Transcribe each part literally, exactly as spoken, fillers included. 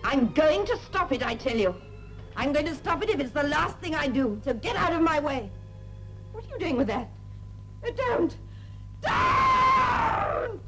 I'm going to stop it, I tell you. I'm going to stop it if it's the last thing I do. So get out of my way. What are you doing with that? Oh, don't! Don't!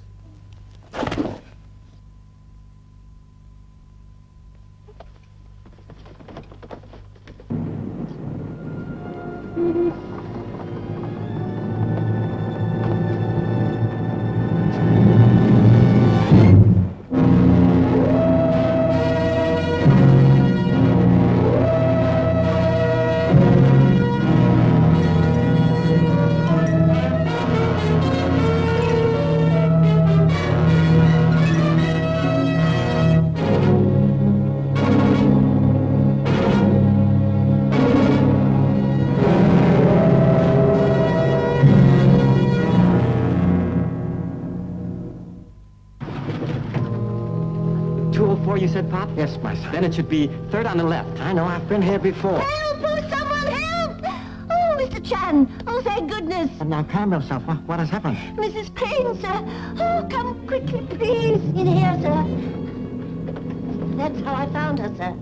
You said, Pop? Yes, my son. Then it should be third on the left. I know, I've been here before. Help! Oh, someone help! Oh, Mister Chan. Oh, thank goodness. But now, calm yourself. What, what has happened? Missus Crane, sir. Oh, come quickly, please. In here, sir. That's how I found her, sir.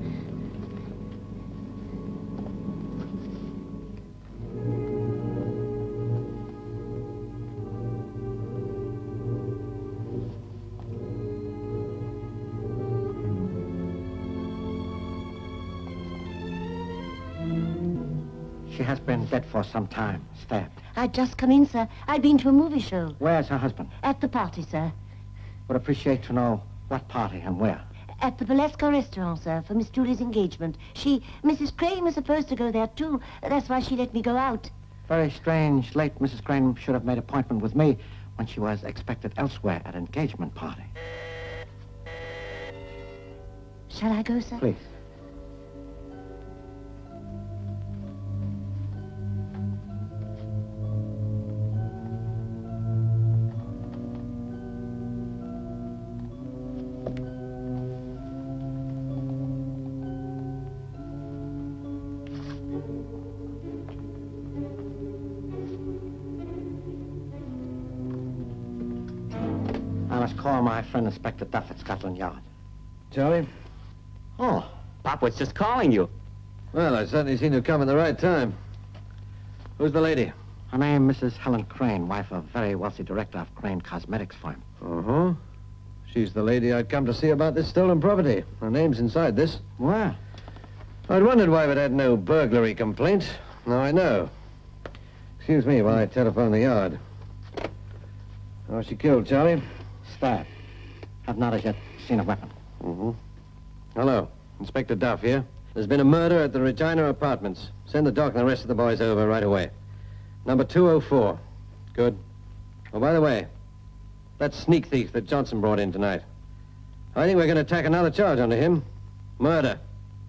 She has been dead for some time, stabbed. I'd just come in, sir. I'd been to a movie show. Where's her husband? At the party, sir. Would appreciate to know what party and where. At the Velasco restaurant, sir, for Miss Julie's engagement. She, Missus Crane was supposed to go there, too. That's why she let me go out. Very strange. Late Missus Crane should have made appointment with me when she was expected elsewhere at an engagement party. Shall I go, sir? Please. I must call my friend Inspector Duff at Scotland Yard. Charlie? Oh, Pop was just calling you. Well, I certainly seem to have come at the right time. Who's the lady? Her name, Missus Helen Crane, wife of a very wealthy director of Crane Cosmetics firm. Uh-huh. She's the lady I'd come to see about this stolen property. Her name's inside this. Where? I'd wondered why it had no burglary complaint. Now I know. Excuse me while I telephone the yard. How was she killed, Charlie? Stabbed. Have not as yet seen a weapon. Mm-hmm. Hello. Inspector Duff here. There's been a murder at the Regina Apartments. Send the doc and the rest of the boys over right away. Number two oh four. Good. Oh, by the way, that sneak thief that Johnson brought in tonight. I think we're going to tack another charge onto him. Murder.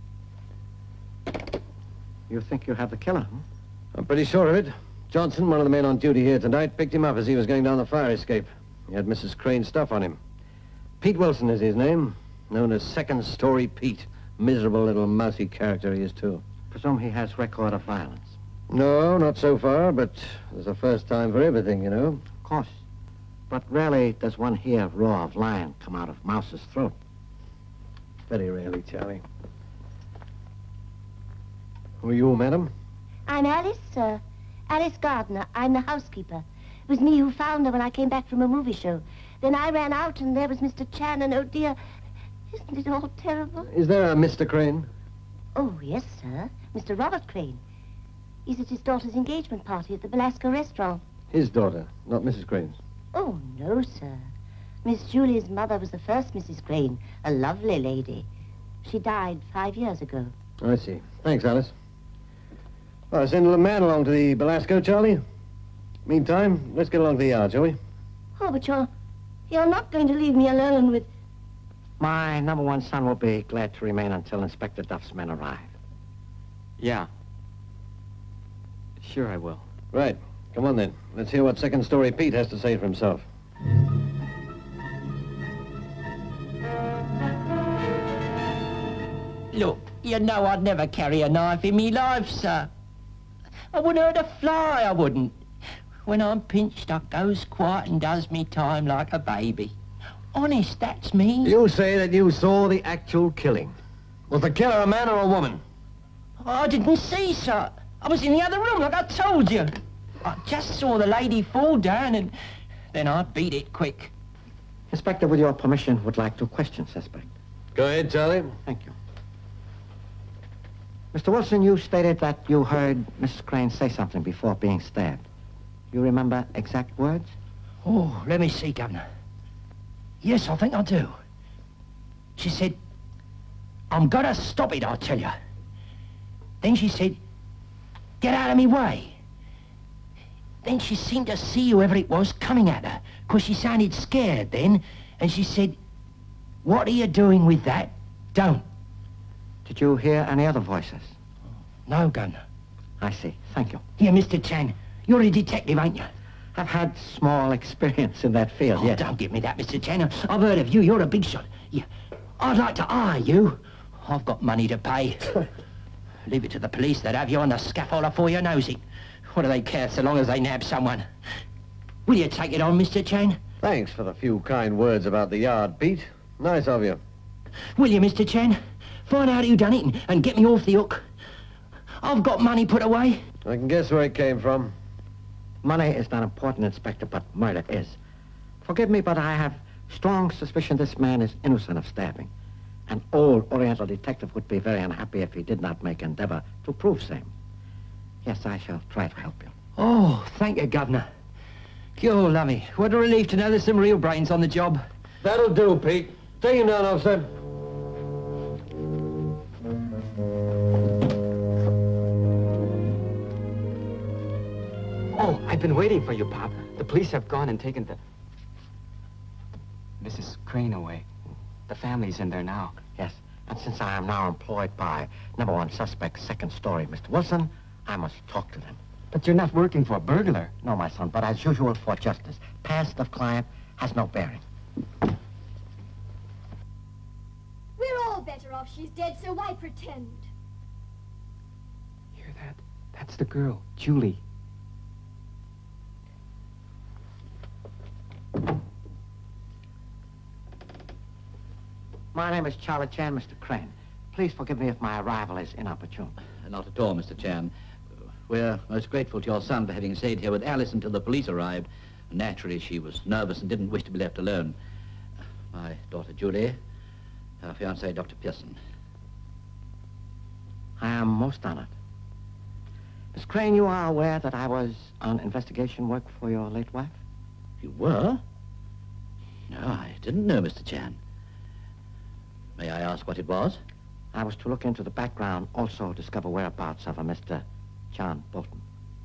You think you have the killer, huh? I'm pretty sure of it. Johnson, one of the men on duty here tonight, picked him up as he was going down the fire escape. He had Missus Crane's stuff on him. Pete Wilson is his name, known as Second Story Pete. Miserable little mousy character he is, too. Presume he has record of violence. No, not so far, but there's a first time for everything, you know. Of course. But rarely does one hear roar of lion come out of mouse's throat. Very rarely, Charlie. Who are you, madam? I'm Arliss, sir. Arliss Gardner. I'm the housekeeper. It was me who found her when I came back from a movie show. Then I ran out, and there was Mister Chan, and oh, dear, isn't it all terrible? Is there a Mister Crane? Oh, yes, sir. Mister Robert Crane. He's at his daughter's engagement party at the Velasco restaurant. His daughter, not Missus Crane's. Oh, no, sir. Miss Julie's mother was the first Missus Crane, a lovely lady. She died five years ago. I see. Thanks, Alice. Well, send a man along to the Velasco, Charlie. Meantime, let's get along to the yard, shall we? Oh, but you're... you're not going to leave me alone with... My number one son will be glad to remain until Inspector Duff's men arrive. Yeah. Sure I will. Right. Come on, then. Let's hear what Second Story Pete has to say for himself. Look, you know I'd never carry a knife in me life, sir. I wouldn't hurt a fly, I wouldn't. When I'm pinched, I goes quiet and does me time like a baby. Honest, that's me. You say that you saw the actual killing. Was the killer a man or a woman? I didn't see, sir. I was in the other room, like I told you. I just saw the lady fall down, and then I beat it quick. Inspector, with your permission, would like to question suspect. Go ahead, Charlie. Thank you. Mister Wilson, you stated that you heard Missus Crane say something before being stabbed. You remember exact words? Oh, let me see, Governor. Yes, I think I do. She said, I'm gonna stop it, I tell you. Then she said, get out of me way. Then she seemed to see whoever it was coming at her, because she sounded scared then, and she said, what are you doing with that? Don't. Did you hear any other voices? No, Governor. I see. Thank you. Here, Mister Chan, you're a detective, ain't you? I've had small experience in that field, Oh, yes. don't give me that, Mister Chan. I've heard of you. You're a big shot. Yeah. I'd like to hire you. I've got money to pay. Leave it to the police. They'd have you on the scaffold before you knows it. What do they care so long as they nab someone? Will you take it on, Mister Chan? Thanks for the few kind words about the yard, Pete. Nice of you. Will you, Mister Chan? Find out who done it and, and get me off the hook. I've got money put away. I can guess where it came from. Money is not important, Inspector, but murder is. Forgive me, but I have strong suspicion this man is innocent of stabbing. An old Oriental detective would be very unhappy if he did not make endeavor to prove same. Yes, I shall try to help you. Oh, thank you, Governor. You're lovely. What a relief to know there's some real brains on the job. That'll do, Pete. Take him down, officer. Oh, I've been waiting for you, Pop. The police have gone and taken the... Missus Crane away. The family's in there now. Yes, and since I am now employed by number one suspect, second story, Mister Wilson, I must talk to them. But you're not working for a burglar. No, my son, but as usual for justice. Past of client has no bearing. We're all better off she's dead, so why pretend? Hear that? That's the girl, Julie. My name is Charlie Chan, Mister Crane. Please forgive me if my arrival is inopportune. Not at all, Mister Chan. We're most grateful to your son for having stayed here with Arliss until the police arrived. Naturally, she was nervous and didn't wish to be left alone. My daughter, Julie, her fiancé, Doctor Pearson. I am most honored. Miss Crane, you are aware that I was on investigation work for your late wife? You were? No, I didn't know, Mister Chan. May I ask what it was? I was to look into the background, also discover whereabouts of a Mister John Bolton.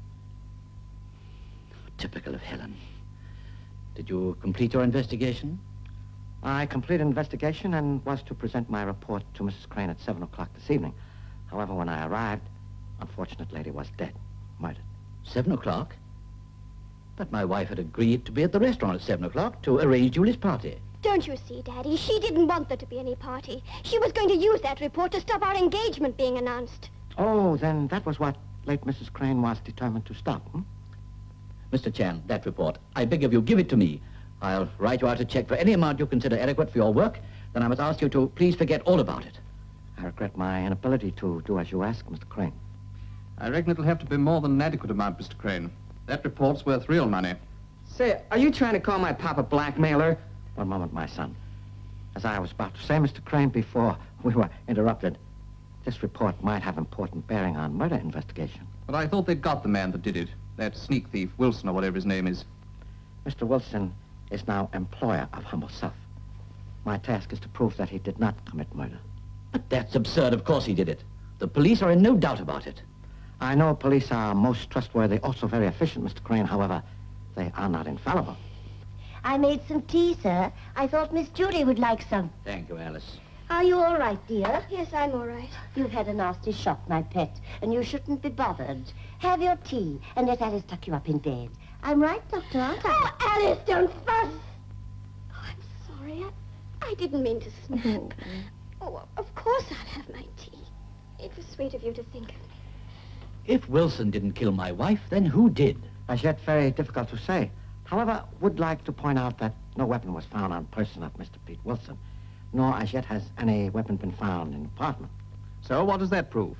Typical of Helen. Did you complete your investigation? I completed investigation and was to present my report to Missus Crane at seven o'clock this evening. However, when I arrived, unfortunate lady was dead, murdered. Seven o'clock? But my wife had agreed to be at the restaurant at seven o'clock to arrange Julie's party. Don't you see, Daddy? She didn't want there to be any party. She was going to use that report to stop our engagement being announced. Oh, then that was what late Missus Crane was determined to stop, hmm? Mister Chan, that report, I beg of you, give it to me. I'll write you out a check for any amount you consider adequate for your work. Then I must ask you to please forget all about it. I regret my inability to do as you ask, Mister Crane. I reckon it'll have to be more than an adequate amount, Mister Crane. That report's worth real money. Say, are you trying to call my pop a blackmailer? One moment, my son. As I was about to say, Mister Crane, before we were interrupted, this report might have important bearing on murder investigation. But I thought they'd got the man that did it. That sneak thief, Wilson, or whatever his name is. Mister Wilson is now employer of humble self. My task is to prove that he did not commit murder. But that's absurd. Of course he did it. The police are in no doubt about it. I know police are most trustworthy, also very efficient, Mister Crane. However, they are not infallible. I made some tea, sir. I thought Miss Judy would like some. Thank you, Arliss. Are you all right, dear? Yes, I'm all right. You've had a nasty shock, my pet, and you shouldn't be bothered. Have your tea, and let Alice tuck you up in bed. I'm right, Doctor, aren't I? Oh, Alice, don't fuss! Oh, I'm sorry. I, I didn't mean to snap. Oh, of course I'll have my tea. It was sweet of you to think of me. If Wilson didn't kill my wife, then who did? As yet, very difficult to say. However, would like to point out that No weapon was found on person of Mister Pete Wilson, nor as yet has any weapon been found in the apartment. So what does that prove?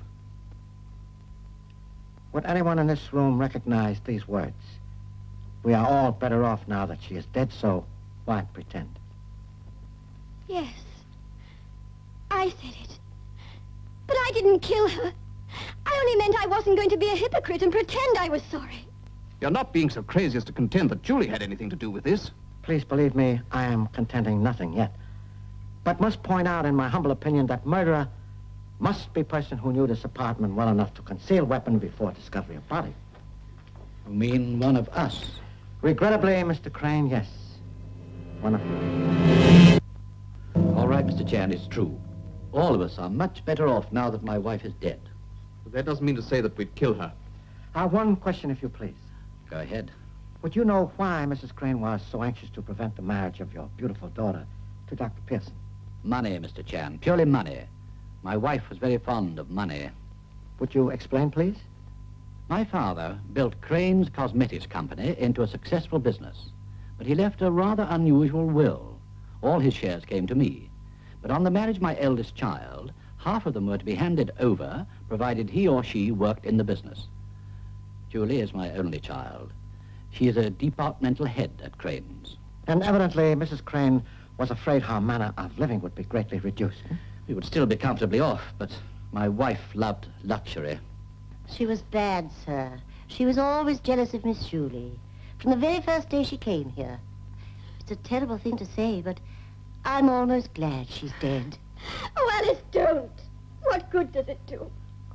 Would anyone in this room recognize these words? We are all better off now that she is dead, so why pretend? Yes. I said it. But I didn't kill her. I only meant I wasn't going to be a hypocrite and pretend I was sorry. You're not being so crazy as to contend that Julie had anything to do with this. Please believe me, I am contending nothing yet. But must point out, in my humble opinion, that murderer must be a person who knew this apartment well enough to conceal weapon before discovery of body. You mean one of us? Regrettably, Mister Crane, yes. One of you. All right, Mister Chan, it's true. All of us are much better off now that my wife is dead. But that doesn't mean to say that we'd kill her. I have one question, if you please. Go ahead. Would you know why Missus Crane was so anxious to prevent the marriage of your beautiful daughter to Doctor Pearson? Money, Mister Chan, purely money. My wife was very fond of money. Would you explain, please? My father built Crane's Cosmetics Company into a successful business, but he left a rather unusual will. All his shares came to me. But on the marriage of my eldest child, half of them were to be handed over, provided he or she worked in the business. Julie is my only child. She is a departmental head at Crane's. And evidently, Missus Crane was afraid her manner of living would be greatly reduced. We would still be comfortably off, but my wife loved luxury. She was bad, sir. She was always jealous of Miss Julie. From the very first day she came here. It's a terrible thing to say, but I'm almost glad she's dead. Oh, Alice, don't. What good does it do?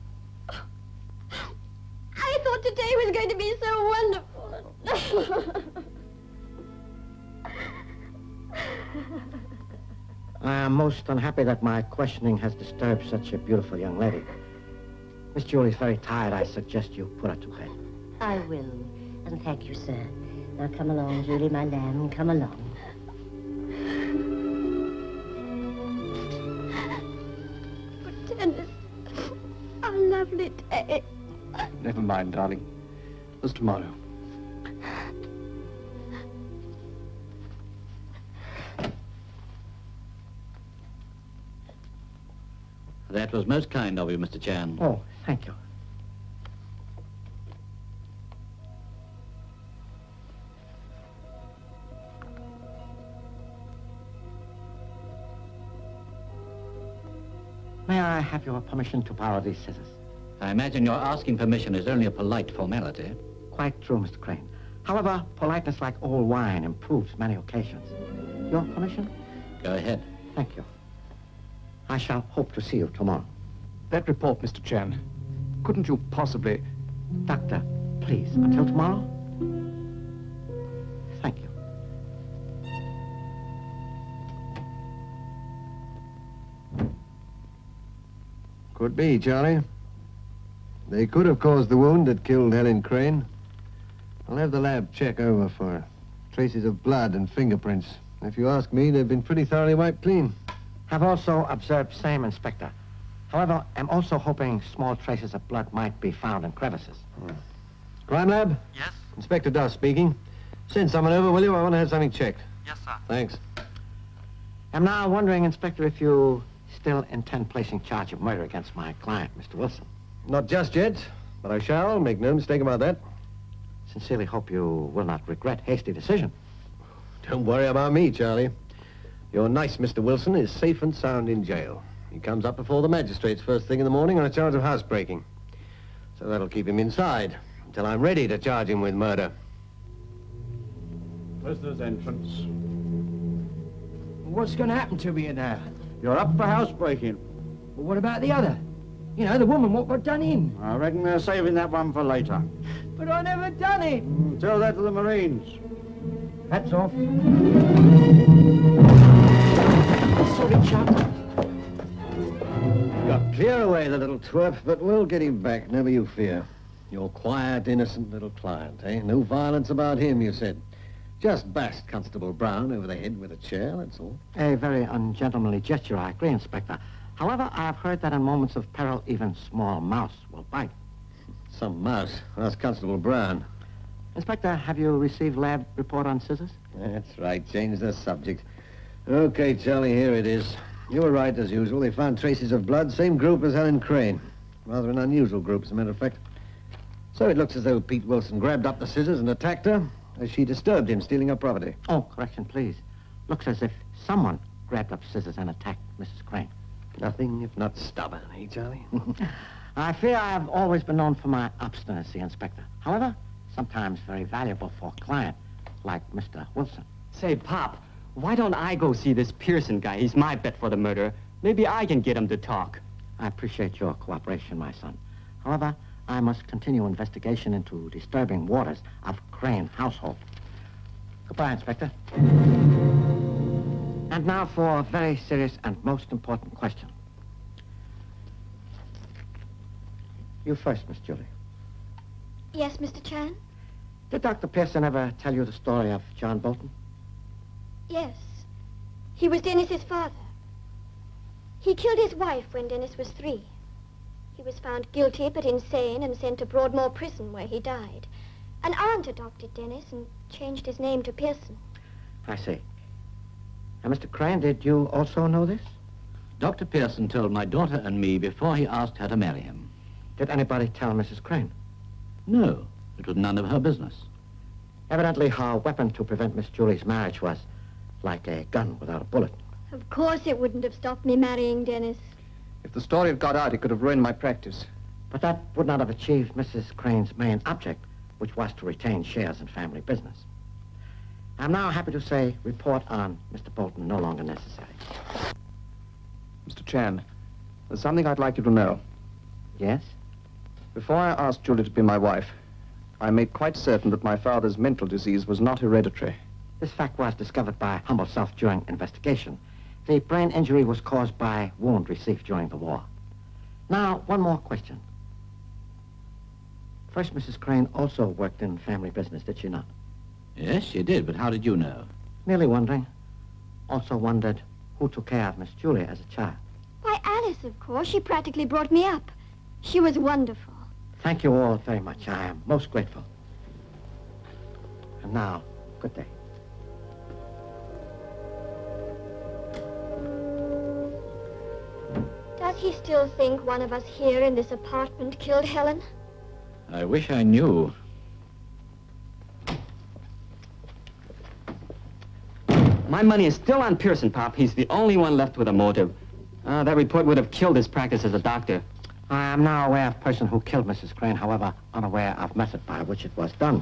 I thought today was going to be so wonderful. I am most unhappy that my questioning has disturbed such a beautiful young lady. Miss Julie's very tired. I suggest you put her to bed. I will, and thank you, sir. Now come along, Julie, my lamb, come along. Oh, Dennis, a lovely day. Never mind, darling. There's tomorrow. That was most kind of you, Mister Chan. Oh, thank you. May I have your permission to borrow these scissors? I imagine your asking permission is only a polite formality. Quite true, Mister Crane. However, politeness, like old wine, improves many occasions. Your permission? Go ahead. Thank you. I shall hope to see you tomorrow. That report, Mister Chan, couldn't you possibly... Doctor, please, until tomorrow? Thank you. Could be, Charlie. They could have caused the wound that killed Helen Crane. I'll have the lab check over for traces of blood and fingerprints. If you ask me, they've been pretty thoroughly wiped clean. Have also observed same, Inspector. However, I'm also hoping small traces of blood might be found in crevices. Hmm. Crime lab? Yes? Inspector Duff speaking. Send someone over, will you? I want to have something checked. Yes, sir. Thanks. I'm now wondering, Inspector, if you still intend placing charge of murder against my client, Mister Wilson. Not just yet, but I shall. Make no mistake about that. Sincerely hope you will not regret hasty decision. Don't worry about me, Charlie. Your nice Mister Wilson is safe and sound in jail. He comes up before the magistrates first thing in the morning on a charge of housebreaking. So that'll keep him inside until I'm ready to charge him with murder. Prisoner's entrance. What's going to happen to me now? You're up for housebreaking. Well, what about the other? You know, the woman what got done in. I reckon they're saving that one for later. But I never done it. Mm, tell that to the Marines. Hats off. Sorry, chap. Got clear away, the little twerp, but we'll get him back, never you fear. Your quiet, innocent little client, eh? No violence about him, you said. Just bashed Constable Brown over the head with a chair, that's all. A very ungentlemanly gesture, I agree, Inspector. However, I've heard that in moments of peril, even small mouse will bite. Some mouse. That's Constable Brown. Inspector, have you received lab report on scissors? That's right. Change the subject. Okay, Charlie, here it is. You were right, as usual. They found traces of blood, same group as Helen Crane. Rather an unusual group, as a matter of fact. So it looks as though Pete Wilson grabbed up the scissors and attacked her as she disturbed him, stealing her property. Oh, correction, please. Looks as if someone grabbed up scissors and attacked Missus Crane. Nothing if not stubborn, eh, Charlie? I fear I have always been known for my obstinacy, Inspector. However, sometimes very valuable for a client like Mister Wilson. Say, Pop, why don't I go see this Pearson guy? He's my bet for the murder. Maybe I can get him to talk. I appreciate your cooperation, my son. However, I must continue investigation into disturbing waters of Crane household. Goodbye, Inspector. And now for a very serious and most important question. You first, Miss Julie. Yes, Mister Chan? Did Doctor Pearson ever tell you the story of John Bolton? Yes. He was Dennis's father. He killed his wife when Dennis was three. He was found guilty but insane and sent to Broadmoor Prison where he died. An aunt adopted Dennis and changed his name to Pearson. I see. Now, Mister Crane, did you also know this? Doctor Pearson told my daughter and me before he asked her to marry him. Did anybody tell Missus Crane? No, it was none of her business. Evidently, her weapon to prevent Miss Julie's marriage was like a gun without a bullet. Of course it wouldn't have stopped me marrying Dennis. If the story had got out, it could have ruined my practice. But that would not have achieved Missus Crane's main object, which was to retain shares in family business. I'm now happy to say report on Mister Bolton no longer necessary. Mister Chan, there's something I'd like you to know. Yes? Before I asked Julie to be my wife, I made quite certain that my father's mental disease was not hereditary. This fact was discovered by humble self during investigation. The brain injury was caused by wound received during the war. Now, one more question. First, Missus Crane also worked in family business, did she not? Yes, she did, but how did you know? Merely wondering. Also wondered who took care of Miss Julie as a child. Why, Alice, of course. She practically brought me up. She was wonderful. Thank you all very much. I am most grateful. And now, good day. Does he still think one of us here in this apartment killed Helen? I wish I knew. My money is still on Pearson, Pop. He's the only one left with a motive. Uh, that report would have killed his practice as a doctor. I am now aware of the person who killed Missus Crane, however, unaware of method by which it was done.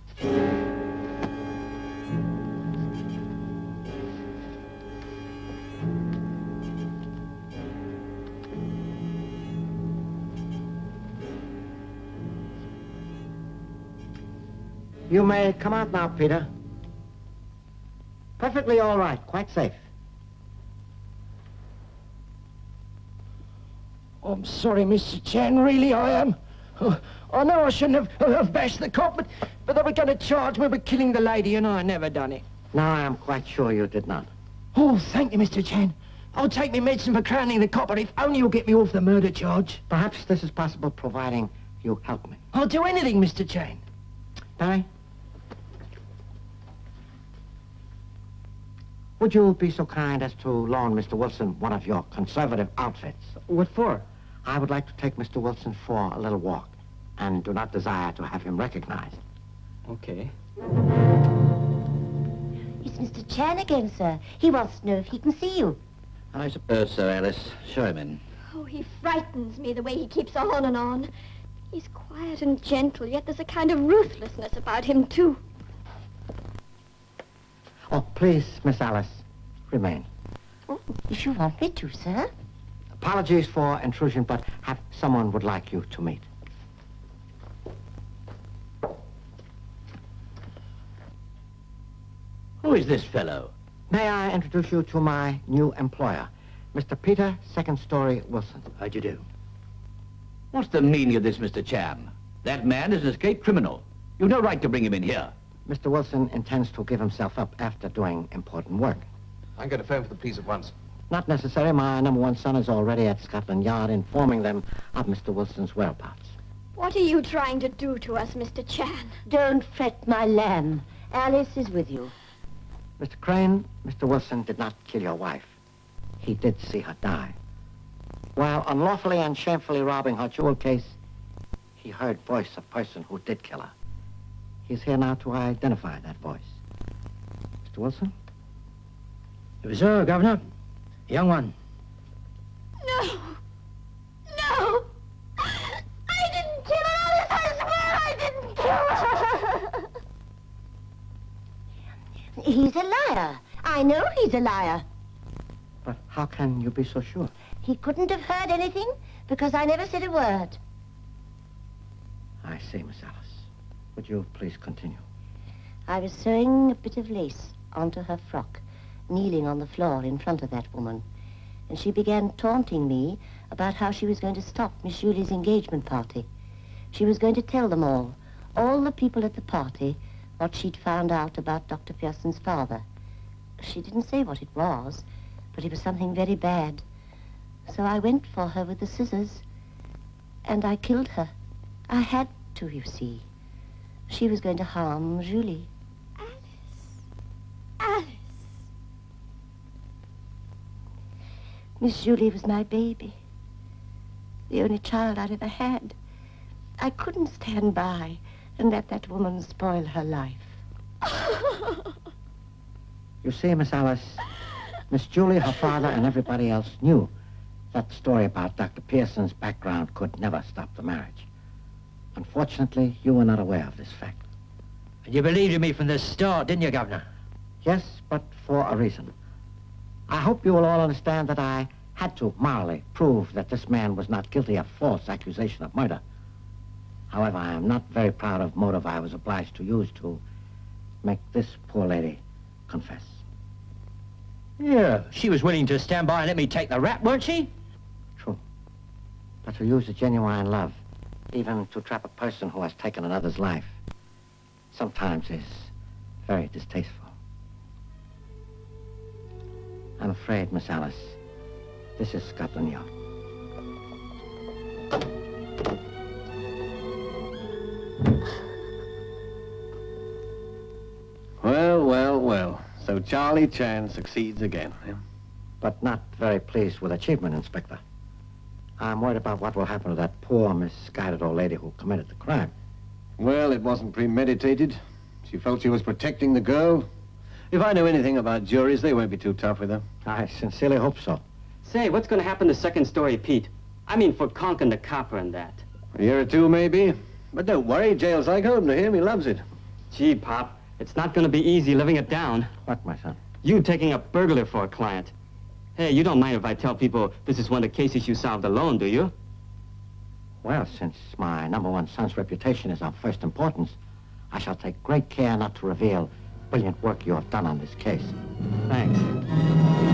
You may come out now, Peter. Perfectly all right, quite safe. I'm sorry, Mister Chan, really I am. Oh, I know I shouldn't have, have bashed the cop, but, but they were going to charge me with killing the lady, and I never done it. Now I am quite sure you did not. Oh, thank you, Mister Chan. I'll take me medicine for crowning the copper if only you'll get me off the murder charge. Perhaps this is possible, providing you help me. I'll do anything, Mister Chan. Barry? Would you be so kind as to loan Mister Wilson one of your conservative outfits? What for? I would like to take Mister Wilson for a little walk, and do not desire to have him recognized. Okay. It's Mister Chan again, sir. He wants to know if he can see you. I suppose so, Alice. Show him in. Oh, he frightens me the way he keeps on and on. He's quiet and gentle, yet there's a kind of ruthlessness about him, too. Oh, please, Miss Alice, remain. Oh, if you want me to, sir. Apologies for intrusion, but have someone would like you to meet. Who is this fellow? May I introduce you to my new employer, Mister Peter Second Story Wilson. How do you do? What's the meaning of this, Mister Chan? That man is an escaped criminal. You've no right to bring him in here. Mister Wilson intends to give himself up after doing important work. I'm going to phone for the police at once. Not necessary. My number one son is already at Scotland Yard informing them of Mister Wilson's whereabouts. What are you trying to do to us, Mister Chan? Don't fret, my lamb. Alice is with you. Mister Crane, Mister Wilson did not kill your wife. He did see her die. While unlawfully and shamefully robbing her jewel case, he heard voice of person who did kill her. He's here now to identify that voice. Mister Wilson? It was her, Governor. A young one. No! No! I didn't kill her, Alice! I swear I didn't kill her! He's a liar. I know he's a liar. But how can you be so sure? He couldn't have heard anything because I never said a word. I see, Miss Alice. Would you please continue? I was sewing a bit of lace onto her frock, kneeling on the floor in front of that woman. And she began taunting me about how she was going to stop Miss Julie's engagement party. She was going to tell them all, all the people at the party, what she'd found out about Doctor Pearson's father. She didn't say what it was, but it was something very bad. So I went for her with the scissors, and I killed her. I had to, you see. She was going to harm Julie. Alice. Miss Julie was my baby, the only child I'd ever had. I couldn't stand by and let that woman spoil her life. You see, Miss Alice, Miss Julie, her father, and everybody else knew that story about Doctor Pearson's background could never stop the marriage. Unfortunately, you were not aware of this fact. And you believed in me from the start, didn't you, Governor? Yes, but for a reason. I hope you will all understand that I had to morally prove that this man was not guilty of false accusation of murder. However, I am not very proud of motive I was obliged to use to make this poor lady confess. Yeah, she was willing to stand by and let me take the rap, weren't she? True. But to use a genuine love, even to trap a person who has taken another's life, sometimes is very distasteful. I'm afraid, Miss Alice, this is Scotland Yard. Well, well, well. So Charlie Chan succeeds again, eh? But not very pleased with achievement, Inspector. I'm worried about what will happen to that poor, misguided old lady who committed the crime. Well, it wasn't premeditated. She felt she was protecting the girl. If I know anything about juries, they won't be too tough with her. I sincerely hope so. Say, what's going to happen to Second Story Pete? I mean, for conking the copper and that. A year or two, maybe. But don't worry, jail's like home to him. He loves it. Gee, Pop, it's not going to be easy living it down. What, my son? You taking a burglar for a client. Hey, you don't mind if I tell people this is one of the cases you solved alone, do you? Well, since my number one son's reputation is of first importance, I shall take great care not to reveal brilliant work you have done on this case. Thanks.